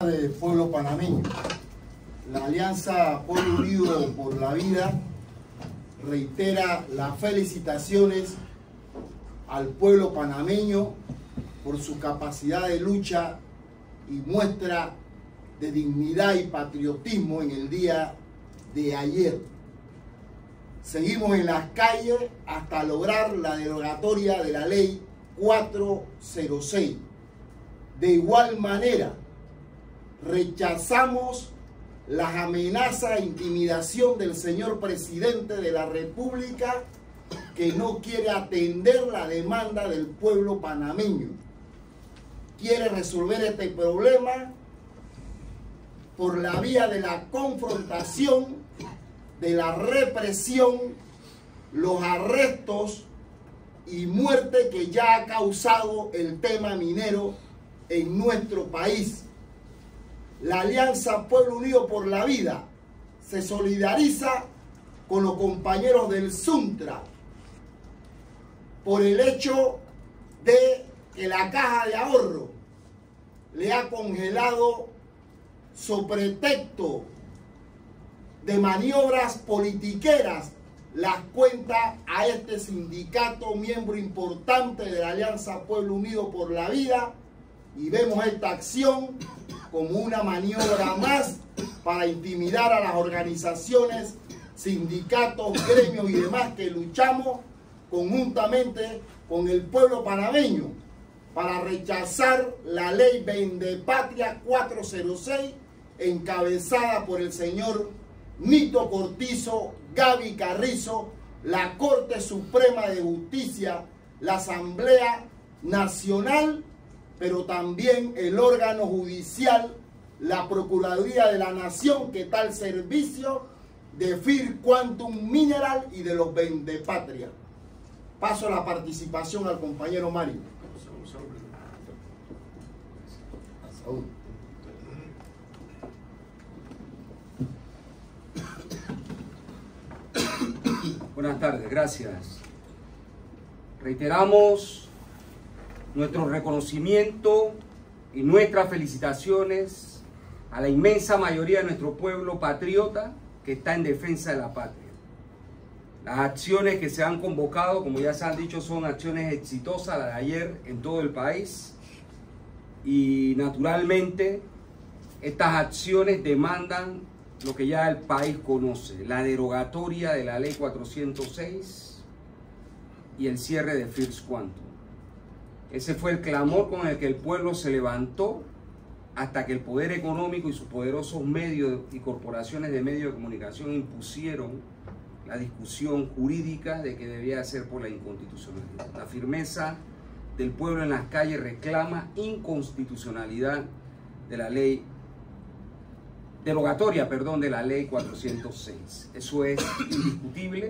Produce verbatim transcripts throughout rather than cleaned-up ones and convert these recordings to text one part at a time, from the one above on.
tardes, pueblo panameño. La Alianza Pueblo Unido por la Vida reitera las felicitaciones al pueblo panameño por su capacidad de lucha y muestra de dignidad y patriotismo en el día de ayer. Seguimos en las calles hasta lograr la derogatoria de la ley cuatrocientos seis. De igual manera, rechazamos las amenazas e intimidación del señor presidente de la República, que no quiere atender la demanda del pueblo panameño. Quiere resolver este problema por la vía de la confrontación, de la represión, los arrestos y muerte que ya ha causado el tema minero en nuestro país. La Alianza Pueblo Unido por la Vida se solidariza con los compañeros del Suntra por el hecho de que la caja de ahorro le ha congelado, sobre pretexto de maniobras politiqueras, las cuentas a este sindicato, miembro importante de la Alianza Pueblo Unido por la Vida, y vemos esta acción como una maniobra más para intimidar a las organizaciones, sindicatos, gremios y demás que luchamos conjuntamente con el pueblo panameño para rechazar la ley Vendepatria cuatrocientos seis, encabezada por el señor Nito Cortizo, Gaby Carrizo, la Corte Suprema de Justicia, la Asamblea Nacional, pero también el órgano judicial, la Procuraduría de la Nación, que está al servicio de First Quantum Mineral y de los Vendepatria. Paso a la participación al compañero Mario. Buenas tardes, gracias. Reiteramos nuestro reconocimiento y nuestras felicitaciones a la inmensa mayoría de nuestro pueblo patriota que está en defensa de la patria. Las acciones que se han convocado, como ya se han dicho, son acciones exitosas, las de ayer en todo el país, y naturalmente estas acciones demandan lo que ya el país conoce: la derogatoria de la ley cuatrocientos seis y el cierre de First Quantum. Ese fue el clamor con el que el pueblo se levantó hasta que el poder económico y sus poderosos medios y corporaciones de medios de comunicación impusieron la discusión jurídica de que debía ser por la inconstitucionalidad. La firmeza del pueblo en las calles reclama inconstitucionalidad de la ley derogatoria, perdón, de la ley cuatrocientos seis. Eso es indiscutible.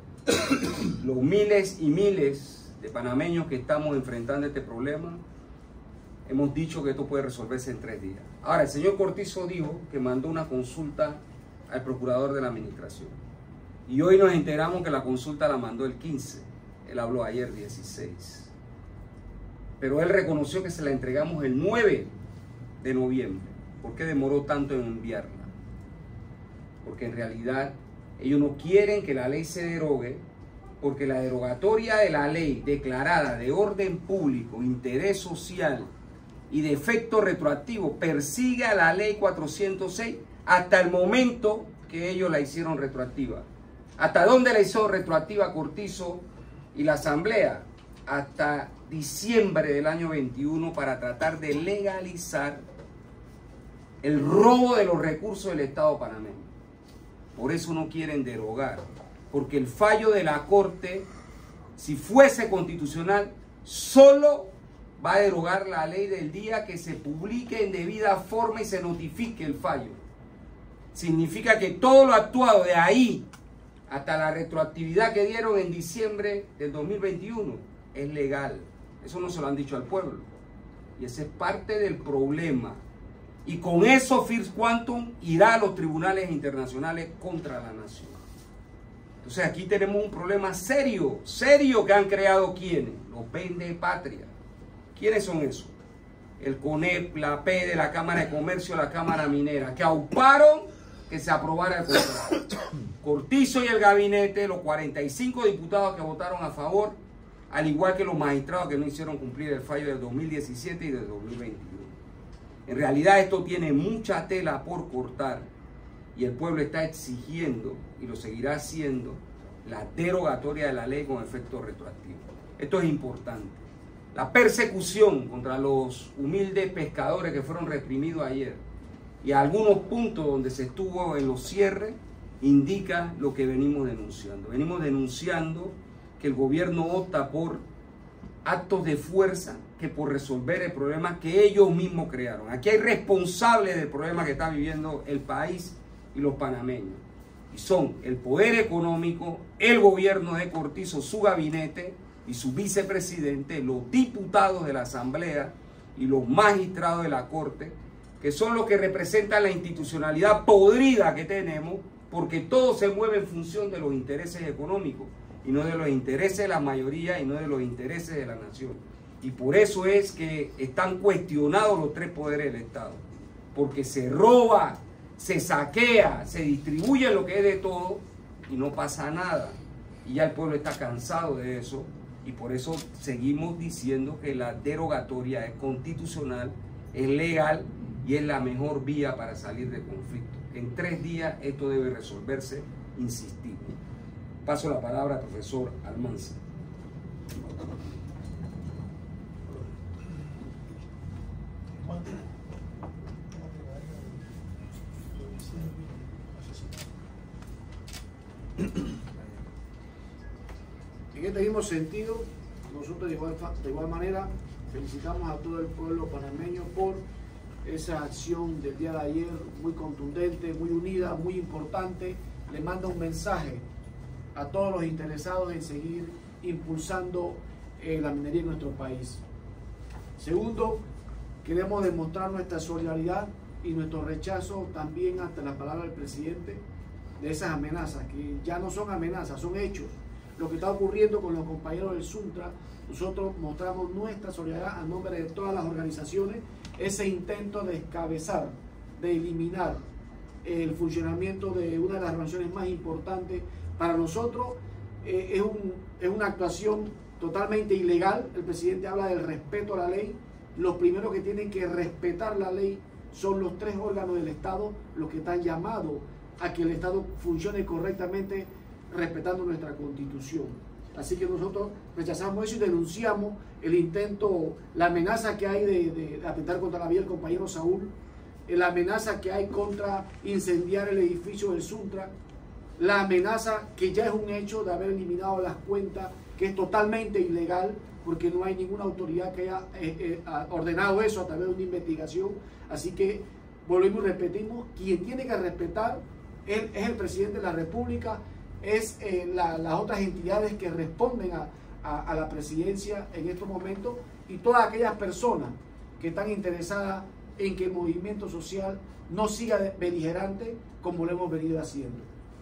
Los miles y miles de panameños que estamos enfrentando este problema, hemos dicho que esto puede resolverse en tres días. Ahora, el señor Cortizo dijo que mandó una consulta al procurador de la administración. Y hoy nos enteramos que la consulta la mandó el quince. Él habló ayer dieciséis. Pero él reconoció que se la entregamos el nueve de noviembre. ¿Por qué demoró tanto en enviarla? Porque en realidad ellos no quieren que la ley se derogue, porque la derogatoria de la ley declarada de orden público, interés social y de efecto retroactivo persigue a la ley cuatrocientos seis hasta el momento que ellos la hicieron retroactiva. ¿Hasta dónde la hizo retroactiva Cortizo y la Asamblea? Hasta diciembre del año veintiuno, para tratar de legalizar el robo de los recursos del Estado panameño. Por eso no quieren derogar, porque el fallo de la Corte, si fuese constitucional, solo va a derogar la ley del día que se publique en debida forma y se notifique el fallo. Significa que todo lo actuado de ahí hasta la retroactividad que dieron en diciembre del dos mil veintiuno es legal. Eso no se lo han dicho al pueblo. Y ese es parte del problema. Y con eso First Quantum irá a los tribunales internacionales contra la nación. Entonces aquí tenemos un problema serio, serio que han creado ¿quiénes? Los Vendepatria. ¿Quiénes son esos? el CONEP, la P D, la Cámara de Comercio, la Cámara Minera, que auparon que se aprobara el contrato. Cortizo y el gabinete, los cuarenta y cinco diputados que votaron a favor, al igual que los magistrados que no hicieron cumplir el fallo del dos mil diecisiete y del dos mil veintiuno. En realidad esto tiene mucha tela por cortar y el pueblo está exigiendo, y lo seguirá haciendo, la derogatoria de la ley con efecto retroactivo. Esto es importante. La persecución contra los humildes pescadores que fueron reprimidos ayer y algunos puntos donde se estuvo en los cierres indica lo que venimos denunciando. Venimos denunciando que el gobierno opta por actos de fuerza que por resolver el problema que ellos mismos crearon. Aquí hay responsables del problema que está viviendo el país y los panameños. Y son el poder económico, el gobierno de Cortizo, su gabinete y su vicepresidente, los diputados de la Asamblea y los magistrados de la Corte, que son los que representan la institucionalidad podrida que tenemos, porque todo se mueve en función de los intereses económicos y no de los intereses de la mayoría y no de los intereses de la nación. Y por eso es que están cuestionados los tres poderes del Estado, porque se roba, se saquea, se distribuye lo que es de todo y no pasa nada. Y ya el pueblo está cansado de eso y por eso seguimos diciendo que la derogatoria es constitucional, es legal y es la mejor vía para salir del conflicto. En tres días esto debe resolverse, insistir. Paso la palabra al profesor Almanza. En este mismo sentido, nosotros de igual, de igual manera felicitamos a todo el pueblo panameño por esa acción del día de ayer, muy contundente, muy unida, muy importante. Le manda un mensaje a todos los interesados en seguir impulsando eh, la minería en nuestro país. Segundo, queremos demostrar nuestra solidaridad y nuestro rechazo también ante la palabra del presidente de esas amenazas, que ya no son amenazas, son hechos. Lo que está ocurriendo con los compañeros del Suntra, nosotros mostramos nuestra solidaridad a nombre de todas las organizaciones, ese intento de descabezar, de eliminar el funcionamiento de una de las organizaciones más importantes para nosotros. Eh, es, un, es una actuación totalmente ilegal. El presidente habla del respeto a la ley. Los primeros que tienen que respetar la ley son los tres órganos del Estado, los que están llamados a que el Estado funcione correctamente respetando nuestra Constitución. Así que nosotros rechazamos eso y denunciamos el intento, la amenaza que hay de, de, de atentar contra la vida del compañero Saúl, la amenaza que hay contra incendiar el edificio del Suntra, la amenaza que ya es un hecho de haber eliminado las cuentas, que es totalmente ilegal, porque no hay ninguna autoridad que haya eh, eh, ordenado eso a través de una investigación. Así que volvemos y repetimos, quien tiene que respetar es, es el presidente de la República, es eh, la, las otras entidades que responden a, a, a la presidencia en estos momentos y todas aquellas personas que están interesadas en que el movimiento social no siga beligerante como lo hemos venido haciendo.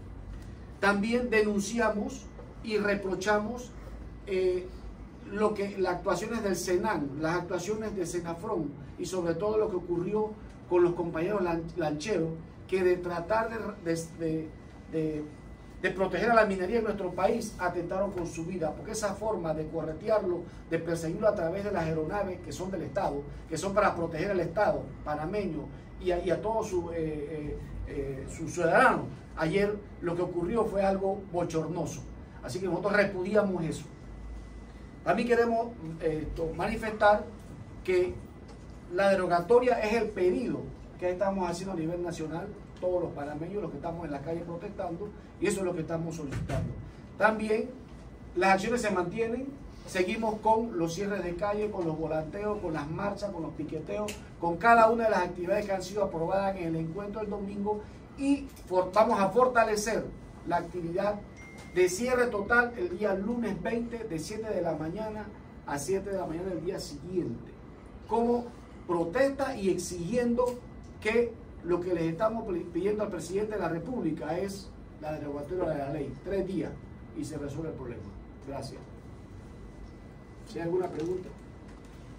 También denunciamos y reprochamos eh, lo que, las actuaciones del Senan, las actuaciones de Senafrón y sobre todo lo que ocurrió con los compañeros lancheros, que de tratar de, de, de, de, de proteger a la minería en nuestro país atentaron con su vida, porque esa forma de corretearlo, de perseguirlo a través de las aeronaves que son del Estado, que son para proteger al Estado panameño y a, y a todos sus eh, eh, eh, su ciudadanos, ayer lo que ocurrió fue algo bochornoso. Así que nosotros repudiamos eso. También queremos eh, manifestar que la derogatoria es el pedido que estamos haciendo a nivel nacional, todos los panameños, los que estamos en la calle protestando, y eso es lo que estamos solicitando. También las acciones se mantienen, seguimos con los cierres de calle, con los volanteos, con las marchas, con los piqueteos, con cada una de las actividades que han sido aprobadas en el encuentro del domingo, y for, vamos a fortalecer la actividad de cierre total el día lunes veinte de siete de la mañana a siete de la mañana del día siguiente, como protesta y exigiendo que lo que les estamos pidiendo al presidente de la República es la derogatoria de la ley, tres días y se resuelve el problema. Gracias. ¿Si hay alguna pregunta?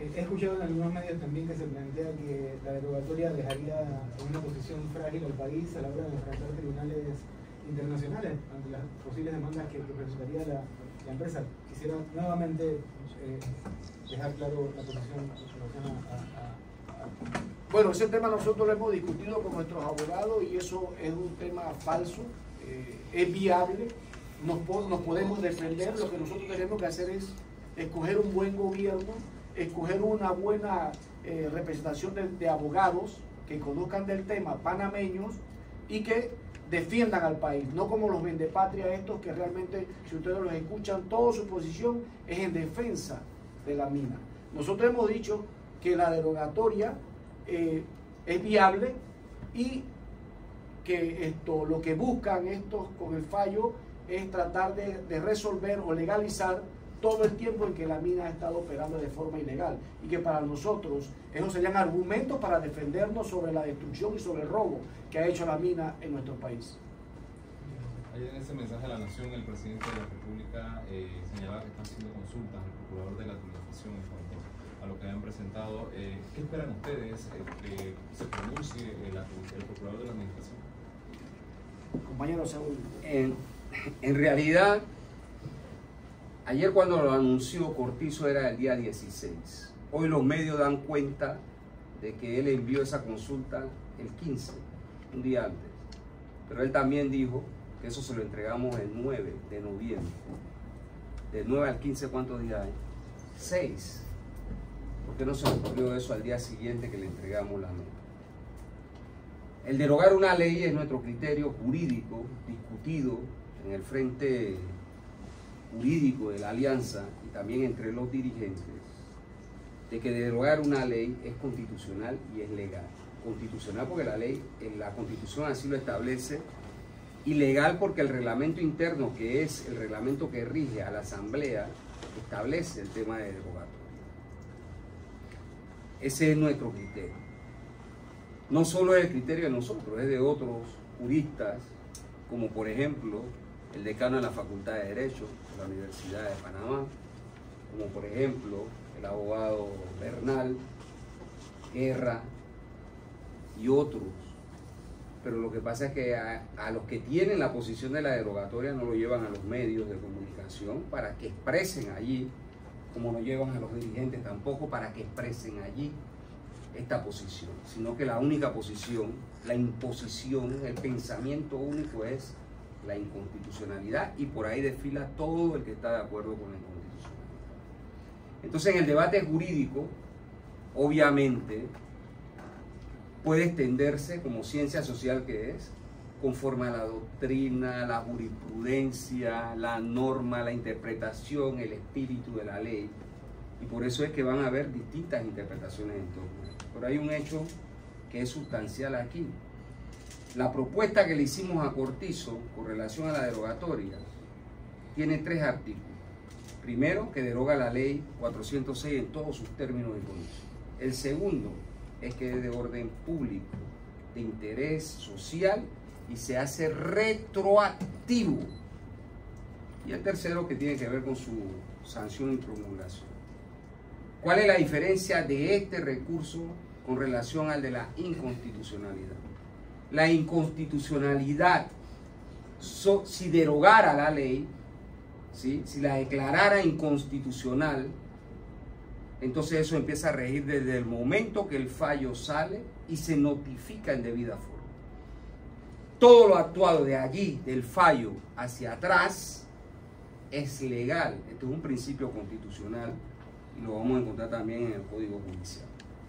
He escuchado en algunos medios también que se plantea que la derogatoria dejaría en una posición frágil al país a la hora de enfrentar tribunales internacionales ante las posibles demandas que presentaría la, la empresa. Quisiera nuevamente eh, dejar claro la posición en relación a, a, a... Bueno, ese tema nosotros lo hemos discutido con nuestros abogados y eso es un tema falso, eh, es viable, nos, nos podemos defender. Lo que nosotros tenemos que hacer es escoger un buen gobierno, escoger una buena eh, representación de, de abogados que conozcan del tema, panameños, y que defiendan al país, no como los vendepatria estos que realmente, si ustedes los escuchan, toda su posición es en defensa de la mina. Nosotros hemos dicho que la derogatoria eh, es viable y que esto, lo que buscan estos con el fallo es tratar de, de resolver o legalizar todo el tiempo en que la mina ha estado operando de forma ilegal, y que para nosotros esos serían argumentos para defendernos sobre la destrucción y sobre el robo que ha hecho la mina en nuestro país. Ayer en ese mensaje a la Nación, el presidente de la República eh, señalaba que están haciendo consultas al procurador de la administración en cuanto a lo que han presentado. Eh, ¿Qué esperan ustedes eh, que se pronuncie el, el procurador de la administración? Compañero Saúl. En, en realidad, ayer cuando lo anunció Cortizo era el día dieciséis. Hoy los medios dan cuenta de que él envió esa consulta el quince, un día antes. Pero él también dijo que eso se lo entregamos el nueve de noviembre. Del nueve al quince, ¿cuántos días hay? seis. ¿Por qué no se le ocurrió eso al día siguiente que le entregamos la nota? El derogar una ley es nuestro criterio jurídico discutido en el frente jurídico de la alianza y también entre los dirigentes, de que derogar una ley es constitucional y es legal. Constitucional porque la ley, en la Constitución así lo establece, y legal porque el reglamento interno, que es el reglamento que rige a la Asamblea, establece el tema de derogatoria. Ese es nuestro criterio. No solo es el criterio de nosotros, es de otros juristas, como por ejemplo el decano de la Facultad de Derecho de la Universidad de Panamá, como por ejemplo el abogado Bernal, Guerra y otros. Pero lo que pasa es que a, a los que tienen la posición de la derogatoria no lo llevan a los medios de comunicación para que expresen allí, como no llevan a los dirigentes tampoco para que expresen allí esta posición, sino que la única posición, la imposición, el pensamiento único es la inconstitucionalidad, y por ahí desfila todo el que está de acuerdo con la inconstitucionalidad. Entonces, en el debate jurídico, obviamente, puede extenderse como ciencia social que es, conforme a la doctrina, la jurisprudencia, la norma, la interpretación, el espíritu de la ley, y por eso es que van a haber distintas interpretaciones en torno. Pero hay un hecho que es sustancial aquí. La propuesta que le hicimos a Cortizo con relación a la derogatoria tiene tres artículos. Primero, que deroga la ley cuatrocientos seis en todos sus términos y condiciones. El segundo es que es de orden público, de interés social y se hace retroactivo. Y el tercero, que tiene que ver con su sanción y promulgación. ¿Cuál es la diferencia de este recurso con relación al de la inconstitucionalidad? La inconstitucionalidad, so, si derogara la ley, ¿sí? Si la declarara inconstitucional, entonces eso empieza a regir desde el momento que el fallo sale y se notifica en debida forma. Todo lo actuado de allí, del fallo hacia atrás, es legal. Este es un principio constitucional y lo vamos a encontrar también en el Código Judicial.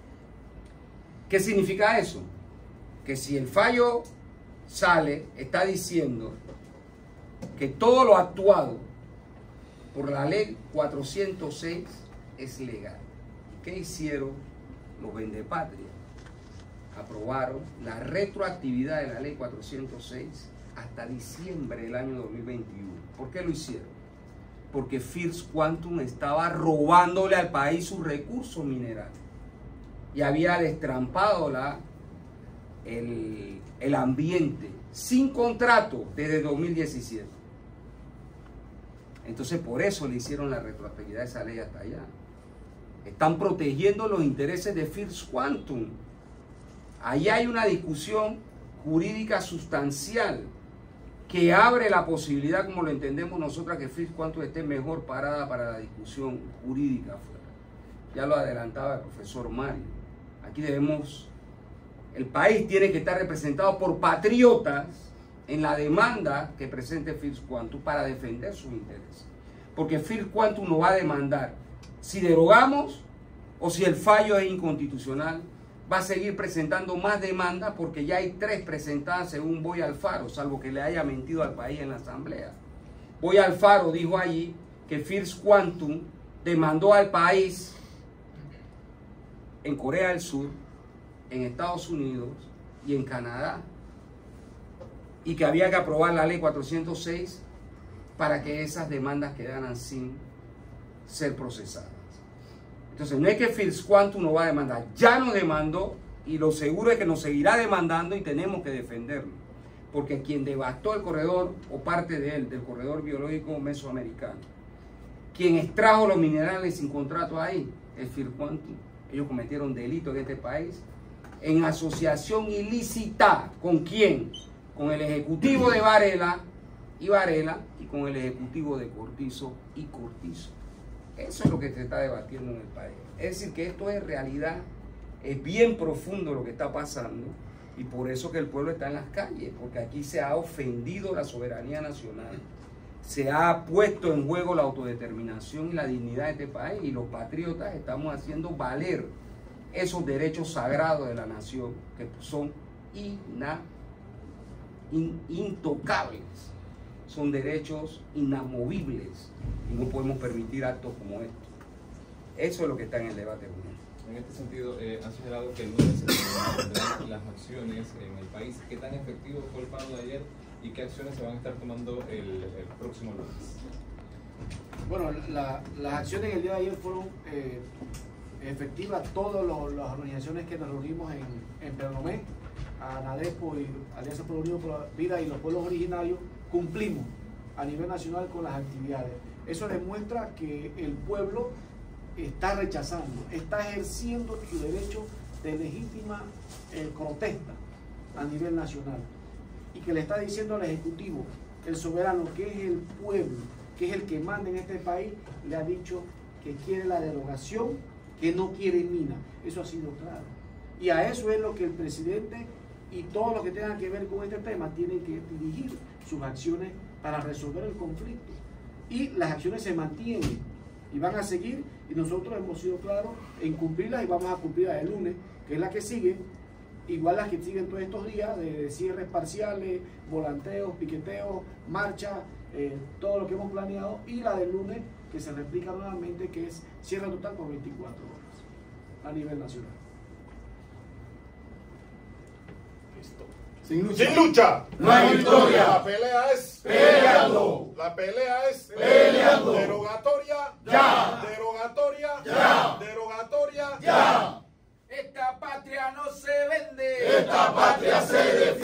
¿Qué significa eso? Que si el fallo sale, está diciendo que todo lo actuado por la ley cuatrocientos seis es legal. ¿Qué hicieron los vendepatrias? Aprobaron la retroactividad de la ley cuatrocientos seis hasta diciembre del año dos mil veintiuno. ¿Por qué lo hicieron? Porque First Quantum estaba robándole al país sus recursos minerales y había destrampado la, el, el ambiente sin contrato desde dos mil diecisiete. Entonces por eso le hicieron la retroactividad de esa ley hasta allá. están protegiendo los intereses de First Quantum. Ahí hay una discusión jurídica sustancial que abre la posibilidad, como lo entendemos nosotros, que First Quantum esté mejor parada para la discusión jurídica afuera. Ya lo adelantaba el profesor Mario. Aquí debemos, el país tiene que estar representado por patriotas en la demanda que presente First Quantum para defender sus intereses. Porque First Quantum nos va a demandar si derogamos o si el fallo es inconstitucional. Va a seguir presentando más demandas porque ya hay tres presentadas según Boy Alfaro, salvo que le haya mentido al país en la asamblea. Boy Alfaro dijo allí que First Quantum demandó al país en Corea del Sur, en Estados Unidos y en Canadá, y que había que aprobar la ley cuatrocientos seis para que esas demandas quedaran sin ser procesadas. Entonces no es que First Quantum nos va a demandar, ya nos demandó y lo seguro es que nos seguirá demandando y tenemos que defenderlo, porque quien devastó el corredor o parte de él, del corredor biológico mesoamericano, quien extrajo los minerales sin contrato ahí, es First Quantum. Ellos cometieron delitos en este país en asociación ilícita. ¿Con quién? Con el ejecutivo de Varela y Varela y con el ejecutivo de Cortizo y Cortizo. Eso es lo que se está debatiendo en el país. Es decir, que esto es realidad, es bien profundo lo que está pasando y por eso que el pueblo está en las calles, porque aquí se ha ofendido la soberanía nacional, se ha puesto en juego la autodeterminación y la dignidad de este país y los patriotas estamos haciendo valer esos derechos sagrados de la nación que son ina, in, intocables, son derechos inamovibles y no podemos permitir actos como estos. Eso es lo que está en el debate. En este sentido, eh, han señalado que el lunes se tendrán las acciones en el país. ¿Qué tan efectivo fue el paro de ayer y qué acciones se van a estar tomando el, el próximo lunes? Bueno, la, las acciones en el día de ayer fueron eh, efectivas. Todas las organizaciones que nos reunimos en, en Pernomé, ANADEPO y Alianza por la Unión por la Vida y los pueblos originarios, cumplimos a nivel nacional con las actividades. Eso demuestra que el pueblo está rechazando, está ejerciendo su derecho de legítima eh, protesta a nivel nacional y que le está diciendo al Ejecutivo, el soberano, que es el pueblo, que es el que manda en este país, le ha dicho que quiere la derogación, que no quiere mina. Eso ha sido claro. Y a eso es lo que el presidente y todo lo que tenga que ver con este tema tienen que dirigir sus acciones para resolver el conflicto. Y las acciones se mantienen y van a seguir, y nosotros hemos sido claros en cumplirlas y vamos a cumplirlas el lunes, que es la que sigue, igual las que siguen todos estos días de cierres parciales, volanteos, piqueteos, marchas, eh, todo lo que hemos planeado, y la del lunes que se replica nuevamente, que es cierre total por veinticuatro horas a nivel nacional. Listo. Sin lucha. Sin lucha no hay victoria. La pelea es Peleando. La pelea es Peleando. Derogatoria. Ya. Derogatoria. Ya. Derogatoria. Ya. Esta patria no se vende. Esta patria se defiende.